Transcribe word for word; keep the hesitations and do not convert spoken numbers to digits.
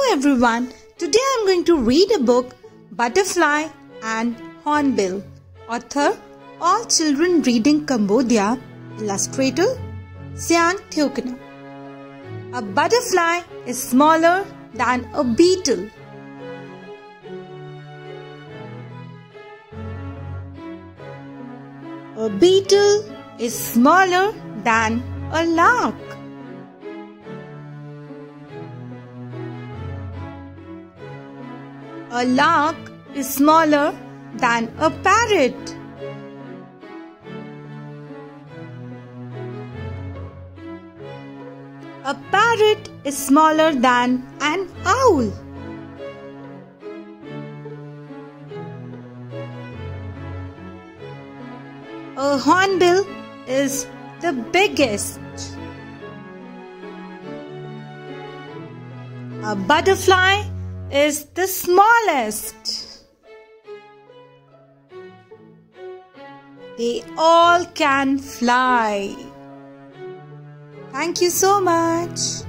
everyone, today I am going to read a book, Butterfly and Hornbill. Author, All Children Reading Cambodia. Illustrator, Sian Theokna. A butterfly is smaller than a beetle. A beetle is smaller than a lark. A lark is smaller than a parrot. A parrot is smaller than an owl. A hornbill is the biggest. A butterfly is the smallest. They all can fly. Thank you so much.